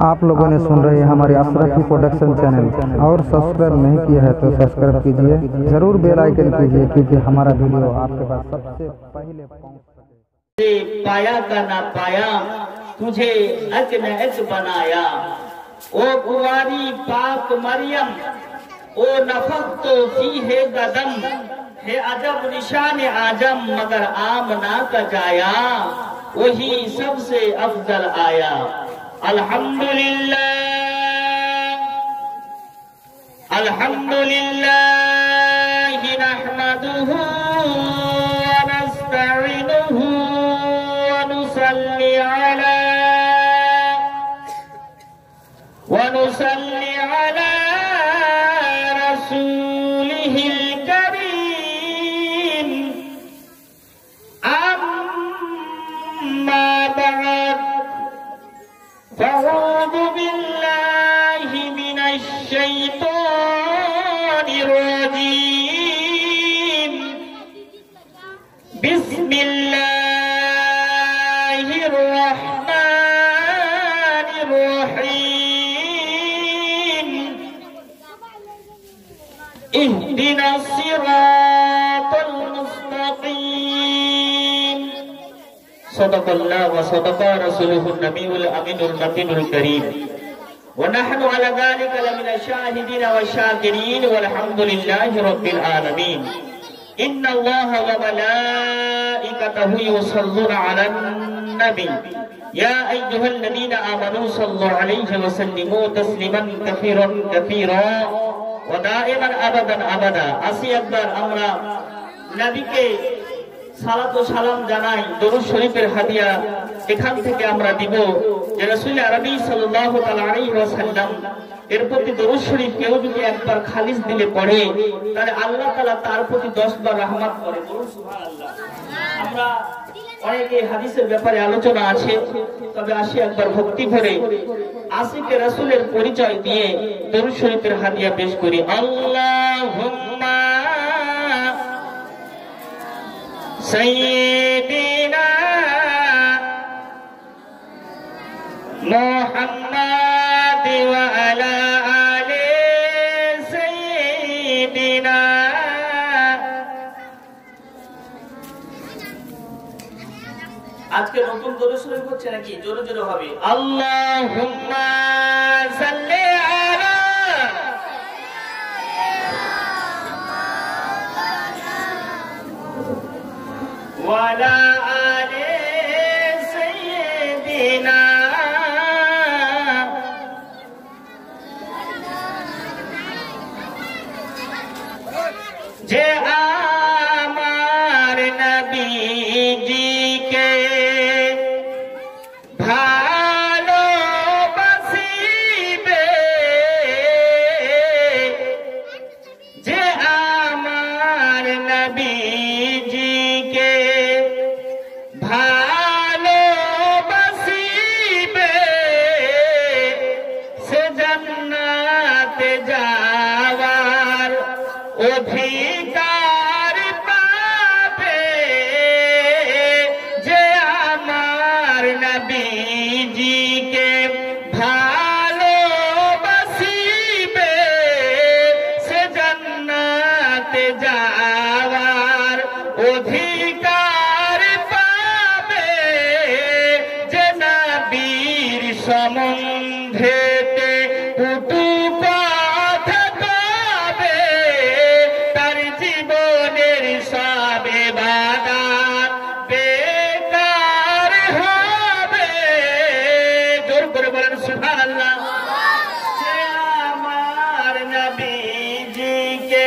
आप लोगों ने सुन रहे हैं हमारी अशरफी प्रोडक्शन चैनल, और सब्सक्राइब नहीं किया है तो सब्सक्राइब कीजिए, जरूर बेल आइकन कीजिए, क्योंकि हमारा वीडियो आपके पास सबसे पहले पहुंच सके। पाया का ना पाया, तुझे अक न अक बनाया। ओ कुंवारी पाक मरियम, ओ नफख्तो फीहे कदम, है अजब निशान आजम, मगर आमना का जाया, वही सबसे अफजल आया। अल्हम्दुलिल्लाह, अल्हम्दुलिल्लाह नहमदुहु व नस्तईनुहु व नुसल्ली अला रसूलिहिल करीम। अम्मा बअद, फ़अऊज़ु बिल्लाहि मिनश शैतानिर रजीम। बिस्मिल्लाहिर रहमानिर रहीम। इहदिनस सिरातल मुस्तकीम। सदक़ल्लाहु व सदक़ रसूलुहुन नबियुल अमीनुल मकीनुल करीम। व नहनु अला ज़ालिका लमिन शाहिदीन व शाकिरीन वल्हम्दुलिल्लाहि रब्बिल आलमीन। इन्नल्लाहा व मलाइकतहु युसल्लूना अलन नबी या अय्युहल्लज़ीना आमनू सल्लु अलैहि व सल्लिमू तस्लीमान कसीरन कसीरा व दाइमान अबादान अबादा। আসি একবার আমরা নবীকে সালাত ও সালাম জানাই, দরুদ শরীফের হাদিয়া এখান থেকে আমরা দিব যে রাসূল আরবী সাল্লাল্লাহু তাআলা আলাইহি ওয়াসাল্লাম এর প্রতি দরুদ শরীফ কেউ যদি একবার খালিস দিলে পড়ে, তাহলে আল্লাহ তাআলা তার প্রতি 10 বার রহমত করে। বলুন সুবহানাল্লাহ। আমরা অনেকে হাদিসের ব্যাপারে আলোচনা আছে, তবে আসি একবার ভক্তি ভরে আশিকে রাসূলের পরিচয় দিয়ে দরুদ শরীফের হাদিয়া পেশ করি। আল্লাহুম্মা সাইয়্যিদিনা মুহাম্মাদ ওয়া আলা আলি সাইয়্যিদিনা। আজকে নতুন দরুদ শরীফ হচ্ছে নাকি? জোরে জোরে হবে। আল্লাহুম্মা সাল্লি আলা ওয়া আলা আলি সাইয়্যিদিনা। যে আমার নবীজিকে ভালোবাসিবে, যে আমার নবীজিকে ভালোবাসিবে, সে জান্নাতে যাওয়ার অধিকার পাবে। যে আমার নবীজিকে ভালোবাসিবে, সে জান্নাতে যাওয়ার অধিকার পাবে। যে নবীর সম্বন্ধেতে কটু কথা কবে, তার জীবনের সব ইবাদত বেকার হবে। জোর করে বলেন সুবহানাল্লাহ। যে আমার নবীজিকে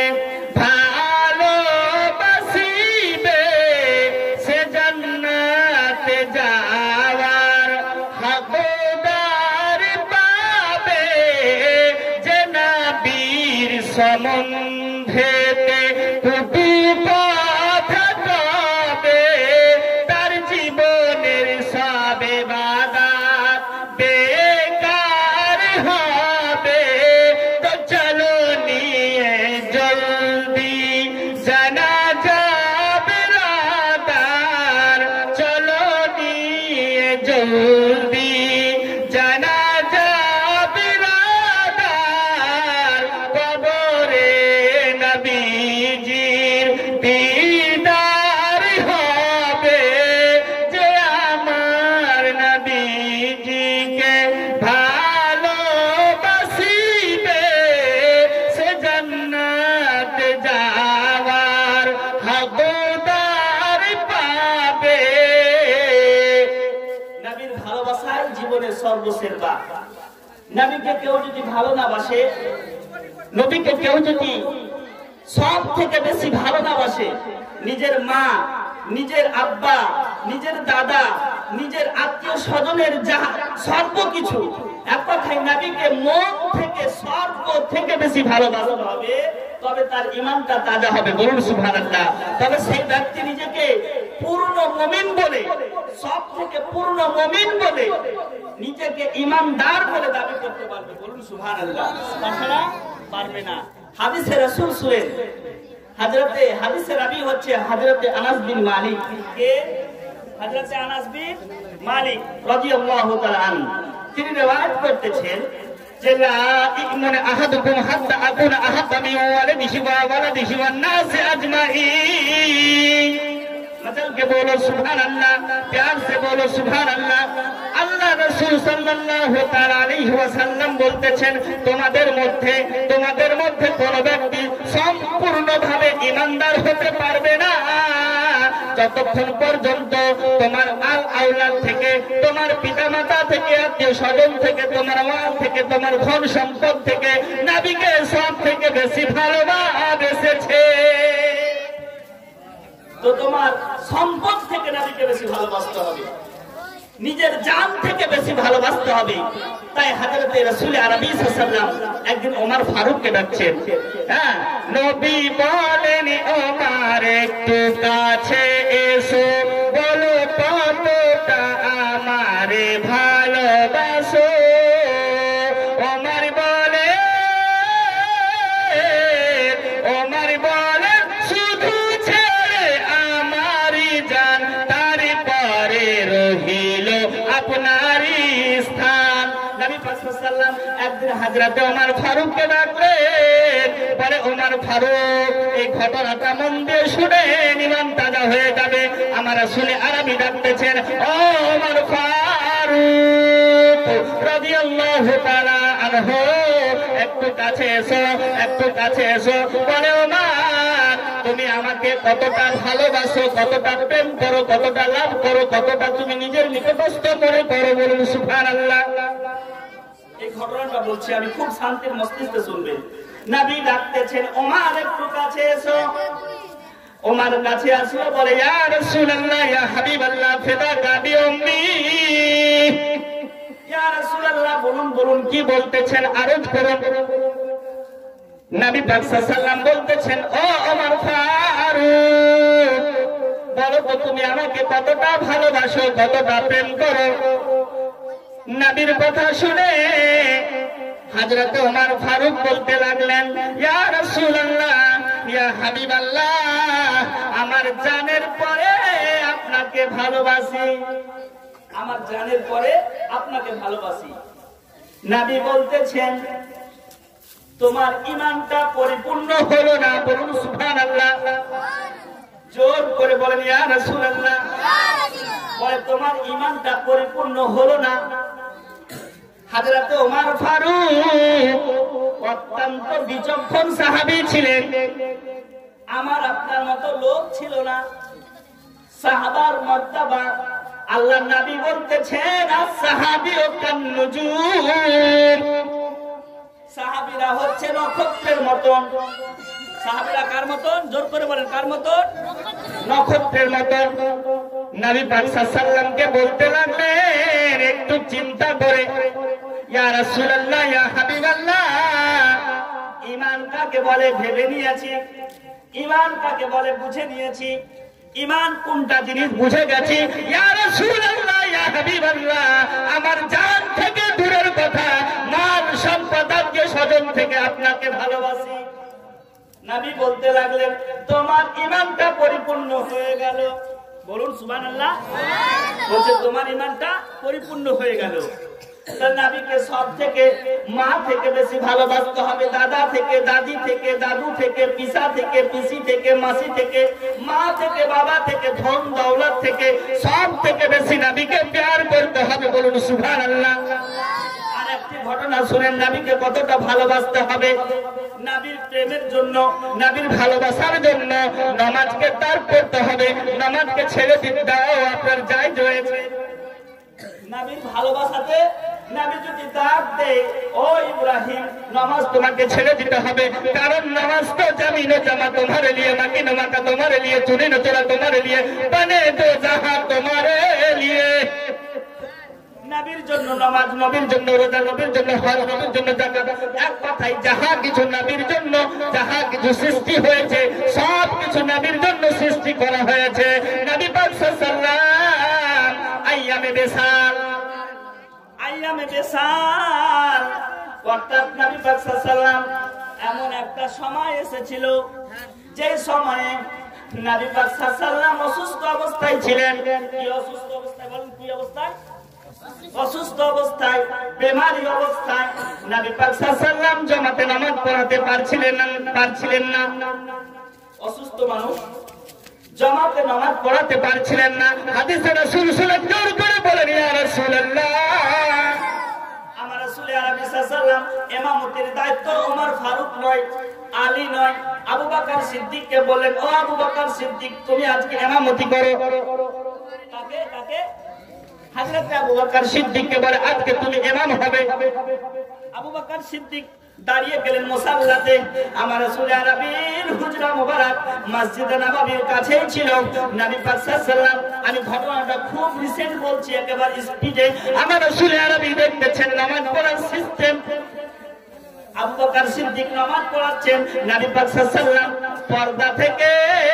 ভালোবাসিবে, সে জান্নাতে যাওয়ার হকদার পাবে। যে নবীর সম্বন্ধেতে কটু কথা কবে, তার জীবনের সব ইবাদত বেকার হবে। তো চলো নিয়ে জলদি জানাজা বেরাদার, চলো নিয়ে জলদি জানাজা গোসের বা। নবীকে কেউ যদি ভালো না বাসে, নবীকে কেউ যদি সব থেকে বেশি ভালো না বাসে, নিজের মা, নিজের আব্বা, নিজের দাদা, নিজের আত্মীয় স্বজনের যা সর্বকিছু, এক কথায় নবীকে মন থেকে সর্ব থেকে বেশি ভালোবাসতে হবে, তবে তার ঈমানটা তাজা হবে। বলুন সুবহানাল্লাহ। তবে সেই ব্যক্তি নিজেকে পূর্ণ মুমিন বলে, সব থেকে পূর্ণ মুমিন বলে, নিজেকে ঈমানদার বলে দাবি করতে পারবে। বলুন সুবহানাল্লাহ। তাছাড়া পারবে না। হাদিসে রাসূল শুনেন, হাদিসে রাবী হচ্ছে হযরতে আনাস বিন মালিক। কে? হযরতে আনাস বিন মালিক রাদিয়াল্লাহু তাআলা আনহু। তিনি রিওয়ায়াত করতেছেন যে লা ইকমুন আহাদুকুম হাত্তা আকুনা আহাব্বা মিন ওয়ালিদিহি ওয়া ওয়ালাদিহি ওয়ান নাসি আজমাইন। मतलब के बोलो सुभान अल्लाह, प्यार से बोलो सुभान अल्लाह। আল্লাহ রাসূল সাল্লাল্লাহু তাআলা আলাইহি ওয়াসাল্লাম বলতেছেন, তোমাদের মধ্যে কোন ব্যক্তি সম্পূর্ণভাবে ঈমানদার হতে পারবে না যতক্ষণ পর্যন্ত তোমার আল আওলাদ থেকে, তোমার পিতামাতা থেকে, আত্মীয় স্বজন থেকে, তোমার মাল থেকে, তোমার ধন সম্পদ থেকে নবীকে সব থেকে বেশি ভালোবাসেছে। তো তোমার সম্পদ থেকে নবীকে বেশি ভালোবাসতে হবে, নিজের জান থেকে বেশি ভালোবাসতে হবে। তাই হযরতে রাসূল আরবী সাল্লাল্লাহু আলাইহি ওয়াসাল্লাম একদিন ওমর ফারুককে ডাকছেন। হ্যাঁ, নবী বলেন, ওমর একটু কাছে এসো, বলো কতটা আমারে ভালোবাসো। ওমর বলে শুধু ছেড়ে আমারই জান, তারপরে রহিল আপনারই স্থান। নবী পাক সাল্লাল্লাহু আলাইহি ওয়াসাল্লাম একদিন হযরতে ওমর ফারুককে ডাকলেন, বলে ওমর ফারুক, এই ঘটনাটা মন দিয়ে শুনে ঈমান তাজা হয়ে যাবে। আমার রাসূল আরবী ডাকতেছেন, ও ওমর ফারুক রাদিয়াল্লাহু তাআলা আনহু, একটু কাছে এসো, একটু কাছে এসো। বলে ওমর, তুমি আমাকে কতটা ভালোবাসো, কতটা প্রেম করো, কতটা লাভ করো, কতটা তুমি নিজের নিকটস্থ মনে করো। বলুন সুবহানাল্লাহ। এই ঘটনাটা বলছি আমি, খুব শান্তির মস্তিষ্কে শুনবেন। নবী ডাকতেছেন, ওমর একটু কাছে এসো। ওমর কাছে আসলো, বলে ইয়া রাসূলুল্লাহ, ইয়া হাবিবাল্লাহ, ফিদাকা বিউম্মি। ইয়া রাসূলুল্লাহ, বলুন কি বলতেছেন, আরজ করুন। নবী পাক সাল্লাল্লাহু আলাইহি ওয়াসাল্লাম বলতেছেন, ও ওমর ফারুক, বলো তো তুমি আমাকে কতটা ভালোবাসো, কতটা প্রেম করো। নবীর কথা শুনে হযরত ওমর ফারুক বলতে লাগলেন, ইয়া রাসূলুল্লাহ, ইয়া হাবিবাল্লাহ, আমার জানের পরে আপনাকে ভালোবাসি, আমার জানের পরে আপনাকে ভালোবাসি। নবী বলতেছেন, তোমার ঈমানটা পরিপূর্ণ হলো না। বলুন সুবহানাল্লাহ। জোর করে বলেন ইয়া রাসূলুল্লাহ। বলে তোমার ঈমানটা পরিপূর্ণ হলো না। হযরত ওমর ফারুক অত্যন্ত বিচক্ষণ সাহাবী ছিলেন, আমার আপনার মতো লোক ছিল না। সাহাবার মর্তবা আল্লাহর নবী বলতেছেন, as-সাহাবীউ কান-নুজুম, সাহাবীরা হচ্ছে নক্ষত্রের মতন। সাহাবীরা কার মতন? জোর করে বলেন, কার মতন? নক্ষত্রের মতন। নবী পাক সাল্লাল্লাহু আলাইহি ওয়াসাল্লামকে বলতে লাগলেন একটু চিন্তা করে, ইয়া রাসূলুল্লাহ, ইয়া হাবিবাল্লাহ, ঈমান কাকে বলে ভেবে নিয়েছি, ঈমান কাকে বলে বুঝে নিয়েছি, ঈমান কোনটা জিনিস বুঝে গেছি। ইয়া রাসূলুল্লাহ, ইয়া হাবিবাল্লাহ, আমার জান থেকে দূরের কথা, মাল সম্পদ আত্মীয় স্বজন থেকে আপনাকে ভালোবাসি। নবী বলতে লাগলেন, তোমার ঈমানটা পরিপূর্ণ হয়ে গেল। বলুন সুবহানাল্লাহ। বলছে তোমার ঈমানটা পরিপূর্ণ হয়ে গেল। তার নবীকে সব থেকে, মা থেকে বেশি ভালোবাসতে হবে, দাদা থেকে, দাদি থেকে, দাদু থেকে, পিসা থেকে, পিসি থেকে, মাসি থেকে, মা থেকে, বাবা থেকে, ধন দৌলত থেকে, সব থেকে বেশি নবীকে প্যার করতে হবে। বলুন সুবহানাল্লাহ। আর একটি ঘটনা শুনেন, নবীকে কতটা ভালোবাসতে হবে। নবীর প্রেমের জন্য, নবীর ভালোবাসার জন্য নামাজকে ত্যাগ করতে হবে, নামাজকে ছেড়ে দিতে দাও আপনার জায়েজ হয়েছে। নবীর ভালোবাসাতে নবী যদি ডাক দেয়, ও ইব্রাহিম নামাজ তোমাকে ছেড়ে দিতে হবে, কারণ নামাজ তো জামিনে জামা তোমারে লিয়ে, বাকি নামাকা তোমারে লিয়ে, চুরি না চোরা তোমারে লিয়ে, বানে তো জাহা তোমারে লিয়ে। নবীর জন্য নামাজ, নবীর জন্য রোজা, নবীর জন্য হজ, নবীর জন্য যাকাত, এক কথায় যাহা কিছু নবীর জন্য, যাহা কিছু সৃষ্টি হয়েছে সব কিছু নবীর জন্য সৃষ্টি করা হয়েছে। নবী পাক সাল্লাল্লাহু আইয়ামে বেসাল, আইয়ামে বেসাল অর্থাৎ নবী পাক সাল্লাল্লাহু এমন একটা সময় এসেছিল যে সময়ে নবী পাক সাল্লাল্লাহু অসুস্থ অবস্থায় ছিলেন। কি অসুস্থ অবস্থায় বলেন? কি অবস্থায়? অসুস্থ অবস্থায়, বেমারি অবস্থায় নবী পাক সাল্লাল্লাহু জামাতে নামাজ পড়াতে পারছিলেন না। অসুস্থ মানুষ জামাতে নামাজ পড়াতে পারছিলেন না। হাদিসে রাসূল সাল্লাল্লাহু জোর করে বলেন, ইয়া রাসূলুল্লাহ, আমার রাসূল আরবি সাল্লাল্লাহু ইমামতির দায়িত্ব ওমর ফারুক নয়, আলী নয়, আবু বকর সিদ্দিককে বলেন, ও আবু বকর সিদ্দিক তুমি আজকে ইমামতি করো। কাকে কাকে? হযরত আবু বকর সিদ্দিককে বলে আজকে তুমি ইমাম হবে। আবু বকর সিদ্দিক দাঁড়িয়ে গেলেন মুসাল্লাতে। আমার রাসূল আরবির হুজরা মুবারক মসজিদে নববীর কাছেই ছিল। নবী পাক সাল্লাল্লাহু আমি ঘটনাটা খুব রিসেন্ট বলছি, একেবারে স্পিডে। আমার রাসূল আরবি দেখতেছেন নামাজ পড়ার সিস্টেম। আবু বকর সিদ্দিক নামাজ পড়াচ্ছেন, নবী পাক সাল্লাল্লাহু পর্দা থেকে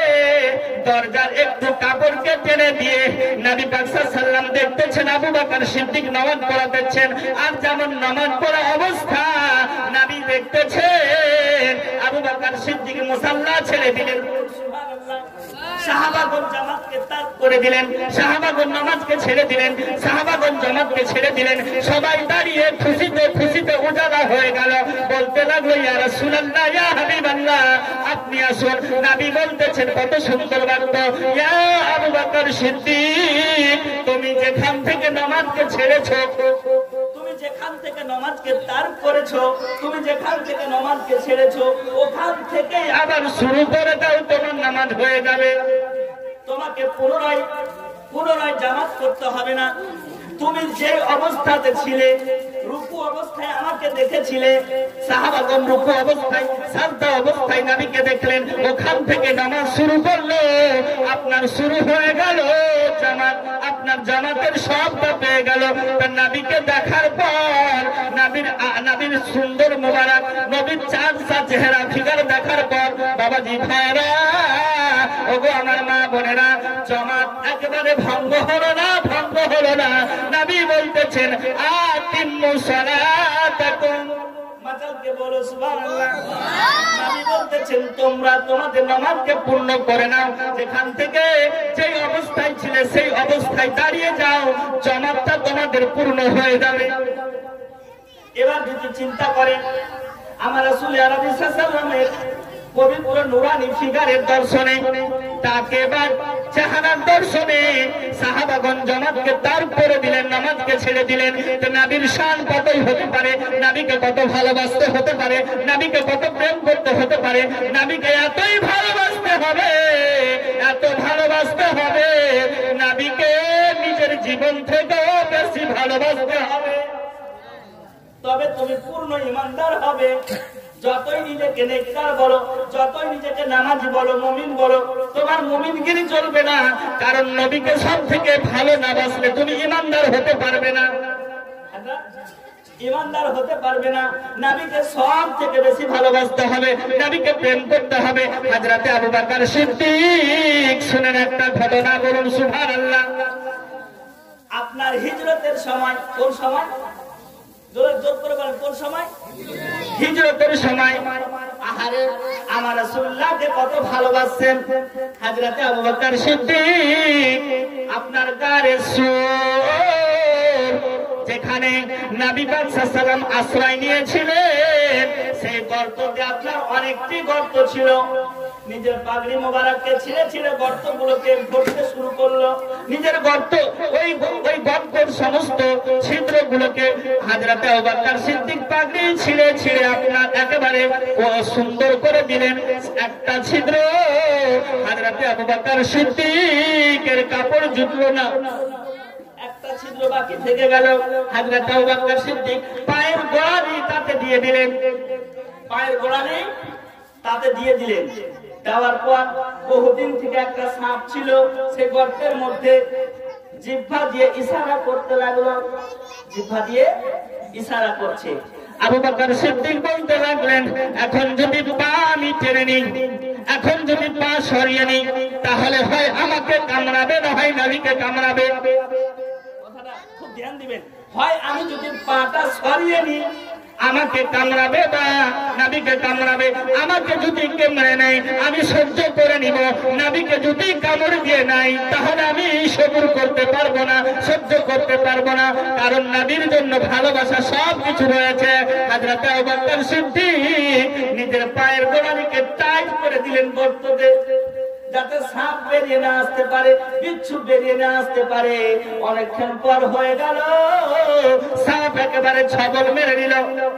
দরজার একটু কাপড়কে টেনে দিয়ে নবী পাক সাল্লাল্লাহু দেখতেছেন আবু বকর সিদ্দিক নামাজ পড়াতেছেন। আর যেমন নামাজ পড়া অবস্থা নবী দেখতেছেন, আবু বকর সিদ্দিক মুসাল্লা ছেড়ে দিলেন। সাহাবাগণ জামাতকে তারক করে দিলেন, সাহাবাগণ নামাজকে ছেড়ে দিলেন, সাহাবাগণ জামাতকে ছেড়ে দিলেন। সবাই দাঁড়িয়ে খুশিতে খুশিতে উজালা হয়ে গেল। বলতে লাগলো, ইয়া রাসূলুল্লাহ, ইয়া হাবিবাল্লাহ, আপনি আসুন। নবী বলতেছেন, কত সুন্দর বাক্য, ইয়া আবু বকর সিদ্দিক, তুমি যেখান থেকে নামাজকে ছেড়েছো, তুমি যেখান থেকে নামাজকে তারক করেছো, তুমি যেখান থেকে নামাজকে ছেড়েছো, ওখান থেকে আবার শুরু করে দাও, তোমার নামাজ হয়ে যাবে। তোমাকে পুনরায় জামাত করতে হবে না। তুমি যে অবস্থাতে ছিলে, রুকু অবস্থায় আমাকে দেখেছিলে, সাহাবাগণ রুকু অবস্থায়, সাজদা অবস্থায় নবীকে দেখলেন, ওখান থেকে নামাজ শুরু করলো, আপনার শুরু হয়ে গেল জামাত, আপনার জামাতের সবটা পেয়ে গেল। নবীকে দেখার পর, নবীর সুন্দর মোবারক, নবীর চাঁদসা চেহারা ফিগার দেখার পর, বাবাজি ভাইরা, ওগো আমার মা বোনেরা, জামাত একেবারে ভঙ্গ হলো না, ভঙ্গ হলো না। নবী বলতেছেন, আতিম্মু সালাতাকুম, মাতালকে বলো সুবহানাল্লাহ। নবী বলতেছেন, তোমরা তোমাদের নামাজকে পূর্ণ করে নাও, যেখান থেকে যেই অবস্থায় ছিলে সেই অবস্থায় দাঁড়িয়ে যাও, জামাতটা তোমাদের পূর্ণ হয়ে যাবে। এবার যদি চিন্তা করেন, আমার রাসূল আরবি সাল্লাল্লাহু পবিত্র নুরানি ফিগারের দর্শনে, তাকে বা চেহারার দর্শনে সাহাবাগণ জামাতকে তারক করে দিলেন, নামাজকে ছেড়ে দিলেন। তো নবীর শান কতই হতে পারে, নবীকে কত ভালোবাসতে হতে পারে, নবীকে কত প্রেম করতে হতে পারে। নবীকে এতই ভালোবাসতে হবে, এত ভালোবাসতে হবে, নবীকে নিজের জীবন থেকেও বেশি ভালোবাসতে হবে, তবে তুমি পূর্ণ ঈমানদার হবে। যতই নিজেকে নেককার বলো, যতই নিজেকে নামাজি বলো, মুমিন বলো, তোমার মুমিনগিরি চলবে না। কারণ নবীকে সব থেকে ভালো না বাসলে তুমি ঈমানদার হতে পারবে না, ঈমানদার হতে পারবে না। নবীকে সব থেকে বেশি ভালোবাসতে হবে, নবীকে প্রেম করতে হবে। হযরতে আবু বকর সিদ্দিক, শুনেন একটা ঘটনা, বলুন সুবহানাল্লাহ। আপনার হিজরতের সময়, কোন সময়? জোর করে বলেন, কোন সময়? হিজরতের সময়। আহারে, আমার রাসূলুল্লাহকে কত ভালোবাসেন হযরতে আবু বকর সিদ্দিক। আপনার গারে সুর, যেখানে নবী পাক সাল্লাল্লাহু আলাইহি ওয়াসাল্লাম আশ্রয় নিয়েছিলেন, সেই গর্ততে আপনার অনেকটি গর্ত ছিল। নিজের পাগড়ি মোবারককে ছিঁড়ে ছিঁড়ে গর্তগুলোকে ভরতে শুরু করলো। নিজের গর্ত, ওই গর্তের সমস্ত ছিদ্রগুলোকে হযরতে আবু বকর সিদ্দিক পাগড়ি ছিঁড়ে ছিঁড়ে আপনার একেবারে সুন্দর করে দিলেন। একটা ছিদ্র হযরতে আবু বকর সিদ্দিকের কাপড় জুটলো না, একটা ছিদ্র বাকি থেকে গেল। হযরত আবু বকর সিদ্দিক পায়ের গোড়ালি তাতে দিয়ে দিলেন, পায়ের গোড়ালি তাতে দিয়ে দিলেন। দেওয়ার পর বহুদিন থেকে একটা সাপ ছিল, সেই গর্তের মধ্যে জিহ্বা দিয়ে ইশারা করতে লাগলো, জিহ্বা দিয়ে ইশারা করছে। আবু বকর সিদ্দিক বলতে লাগলেন, এখন যদি পা আমি টেনে নিই, এখন যদি পা সরিয়ে নিই, তাহলে হয় আমাকে কামড়াবে, না হয় নবীকে কামড়াবে। কথাটা খুব ধ্যান দিবেন, হয় আমি যদি পাটা সরিয়ে নিই আমাকে কামড়াবে বা নবীকে কামড়াবে। আমাকে যদি কামড়ে নেয় আমি সহ্য করে নিব, নবীকে যদি কামড় দিয়ে নাই তাহলে আমি সবুর করতে পারবো না, সহ্য করতে পারবো না, কারণ নবীর জন্য ভালোবাসা সব কিছু রয়েছে। হযরত আবু বকর সিদ্দিক নিজের পায়ের গোড়ালিকে টাইট করে দিলেন গর্ততে, যাতে সাপ বেরিয়ে না আসতে পারে, বিচ্ছু বেরিয়ে না আসতে পারে। অনেকক্ষণ পর হয়ে গেল, সাপ একেবারে ছবল মেরে দিল,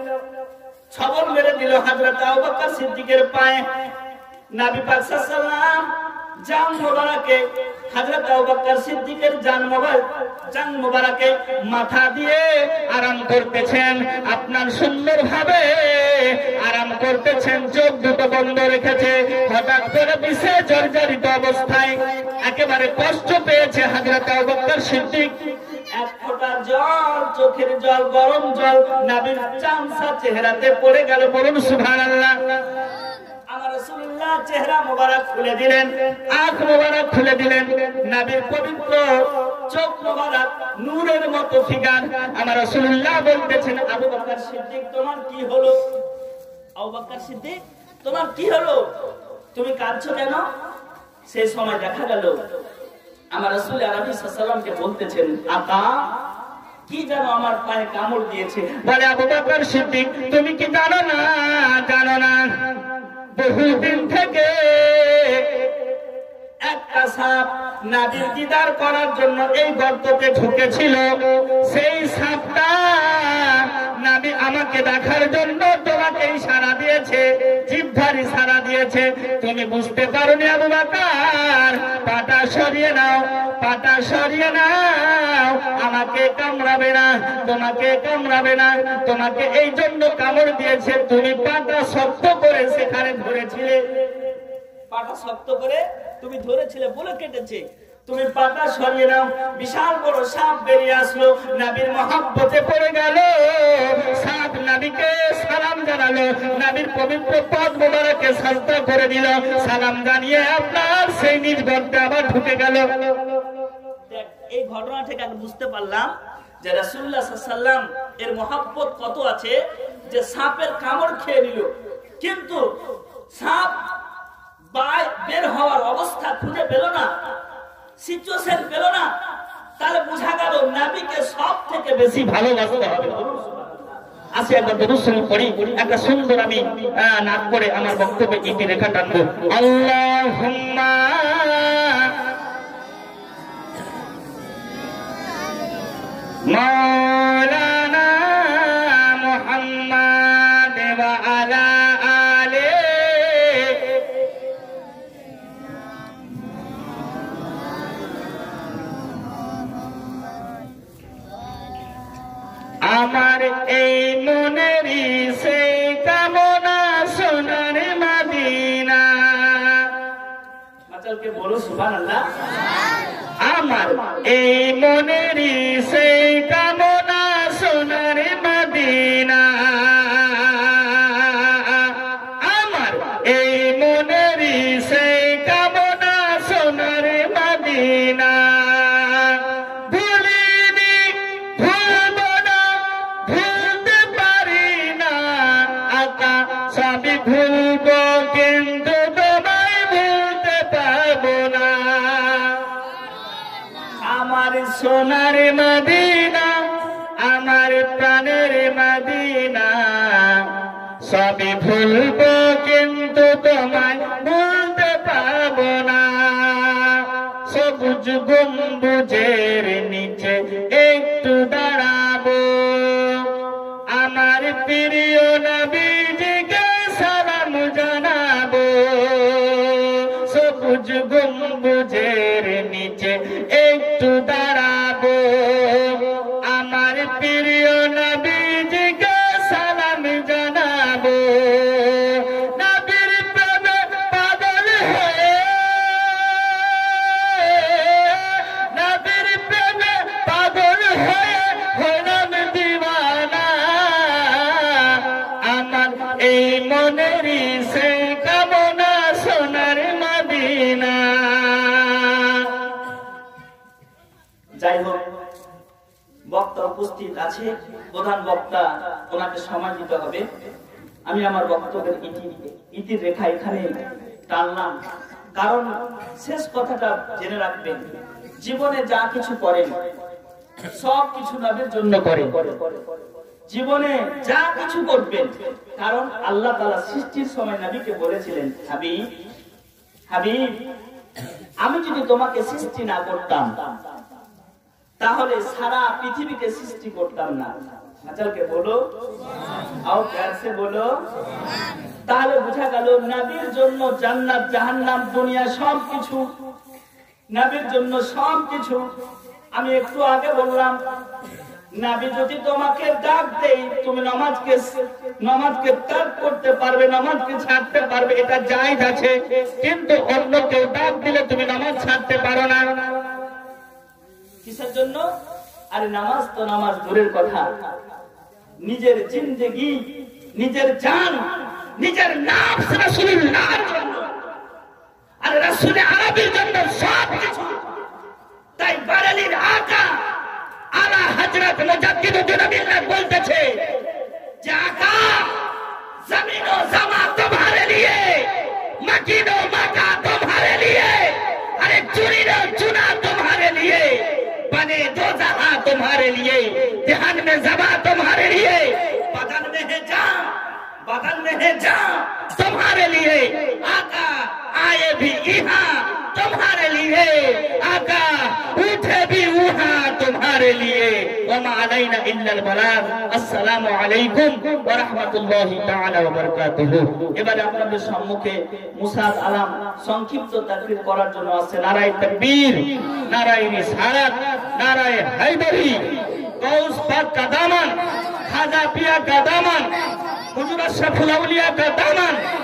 ছবল মেরে দিল হযরত আবু বকর সিদ্দিকের পায়ে। নবী পাক সাল্লাল্লাহু আলাইহি ওয়াসাল্লাম জান মোবারকে, হযরত আবু বকর সিদ্দিকের জান মোবারকে মাথা দিয়ে আরাম করতেছেন, আপনার সুন্দরভাবে আরাম করতেছেন, চোখ দুটো বন্ধ রেখেছে। হঠাৎ করে বিষে জর্জরিত অবস্থায় একেবারে কষ্ট পেয়েছে হযরত আবু বকর সিদ্দিক। এক ফোঁটা জল, চোখের জল, গরম জল নবীর চামচা চেহারাতে পড়ে গেল। বলুন সুবহানাল্লাহ। আমার রাসূলুল্লাহ চেহারা মোবারক খুলে দিলেন, আঁখ মোবারক খুলে দিলেন, নবীর পবিত্র চোখ মোবারক নূরের মতো ফিগার। আমার রাসূলুল্লাহ বলতেছেন, আবু বকর সিদ্দিক তোমার কি হলো? আবু বকর সিদ্দিক তোমার কি হলো? তুমি কাঁদছো কেন? সেই সময় দেখা গেল আমার রাসূল আরবি সাল্লাল্লাহু আলাইহি ওয়াসাল্লামকে বলতেছেন, আকা কি যেন আমার পায়ে কামড় দিয়েছে। বলে, আবু বকর সিদ্দিক তুমি কি জানো না? জানো না, বহুদিন থেকে একটা সাপ নবীর দিদার করার জন্য এই গর্ততে ঢুকেছিল। সেই সাপটা নবী আমাকে দেখার জন্য তোমাকে ইশারা দিয়েছে, জিহ্বার ইশারা দিয়েছে। তুমি বুঝতে পারোনি আবু বকর, পাটা সরিয়ে নাও, পাটা সরিয়ে নাও, আমাকে কামড়াবে না, তোমাকে কামড়াবে না, তোমাকে এই জন্য কামড় দিয়েছে। তুমি পাটা শক্ত করে সেখানে ধরেছিলে, পাটা শক্ত করে তুমি ধরেছিলে বলে কেটেছে। তুমি পাটা সরিয়ে নাও। বিশাল বড় সাপ বেরিয়ে আসলো, নবীর মহব্বতে পড়ে গেল। সাপ নবীকে সালাম জানালো, নবীর পবিত্র পদ মোবারকে সাজদা করে দিল, সালাম জানিয়ে আপনার সেই নিজ গর্তে আবার ঢুকে গেল। এই ঘটনা থেকে আমি বুঝতে পারলাম যে রাসূলুল্লাহ সাল্লাল্লাহু আলাইহি ওয়াসাল্লাম এর মহব্বত কত আছে, যে সাপের কামড় খেয়ে নিল, কিন্তু সাপ বের হওয়ার অবস্থা খুঁজে পেল না, সিচুয়েশন পেল না। তাহলে বোঝা গেল নবীকে সব থেকে বেশি ভালোবাসতে হবে। আসি একবার দরুদ শরীফ পড়ি, একটা সুন্দর আমি নাম করে আমার বক্তব্যে ইতি রেখা টানবো। আল্লাহুম্মা মাওলানা মুহাম্মাদ ওয়া আলা আমার এই মনেরই সেই কামনা সোনার মদিনা। মাতালকে বলো সুবহানাল্লাহ। আমার এই মনেরই সেই কামনা সোনার মদিনা, আমার এই মনেরই সেই কামনা সোনার মদিনা। ভুলবো কিন্তু তোমায় ভুলতে পারবো না। আমার সোনার মদিনা, আমার প্রাণের মদিনা, সবই ভুলবো কিন্তু তোমায় ভুলতে পারবো না। সবুজ গম্বুজের নিচে একটু দাঁড়াবো, আমার প্রিয় নবীজিকে সালাম জানাবো। সবুজ গম্বুজের নিচে একটু দাঁড়াবো, মনেরই সে কামনা সোনার মদিনা। যাই হোক, বক্তা উপস্থিত আছে, প্রধান বক্তা, ওনাকে সময় দিতে হবে। আমি আমার বক্তব্যের ইতির রেখা এখানে টানলাম, কারণ শেষ কথাটা জেনে রাখবেন, জীবনে যা কিছু করেন সব কিছু নবীর জন্য করেন। জীবনে যা কিছু করবেন, কারণ আল্লাহ তাআলা সৃষ্টির সময় নবীকে বলেছিলেন, হাবিব হাবিব, আমি যদি তোমাকে সৃষ্টি না করতাম তাহলে সারা পৃথিবীকে সৃষ্টি করতাম না। আচলকে বলো, আও প্যার সে বলো। তাহলে বোঝা গেল নবীর জন্য জান্নাত জাহান্নাম দুনিয়া সবকিছু, নবীর জন্য সবকিছু। আমি একটু আগে বললাম, নবী যদি তোমাকে ডাক দেই, তুমি নামাজকে ত্যাগ করতে পারবে, নামাজকে ছাড়তে পারবে, এটা জায়েজ আছে। কিন্তু অন্য কেউ ডাক দিলে তুমি নামাজ ছাড়তে পারো না। কিসের জন্য? আরে নামাজ তো নামাজ দূরের কথা, নিজের জিন্দেগি, নিজের জান, নিজের নাফস রাসূলুল্লাহর জন্য, আর রাসূল আরবীর জন্য সবকিছু। তাই বারেলির আকা আলা হযরত মুজাদ্দিদুদ্দিন বিল্লাহ বলতেছে যে আকা জমিন ও জামা তোমারে লিয়ে, মকিন ও মাকা তোমারে লিয়ে, अरे चुनी रो चुना तुम्हारे लिए, बने दो जहां तुम्हारे लिए, जहान में जबा तुम्हारे लिए, बदन में है जान, बदन में है जान तुम्हारे लिए। आका आए भी यहाँ तुम्हारे लिए, आका उठे भी वहाँ तुम्हारे लिए। वमा अलैना इल्लल बलाग। अस्सलामु अलैकुम ওয়া রাহমাতুল্লাহি তাআলা ওয়া বারাকাতুহু। এবারে আপনাদের সম্মুখে মুসাদ আলাম সংক্ষিপ্ত তাকরীর করার জন্য আছে। নারায়ে তাকবীর, নারায়ে রিসালাত, নারায়ে হায়দারি, গৌস পাক का दामन, खाजा पिया का दामन, हुजूर अशरफुल औलिया का दामन,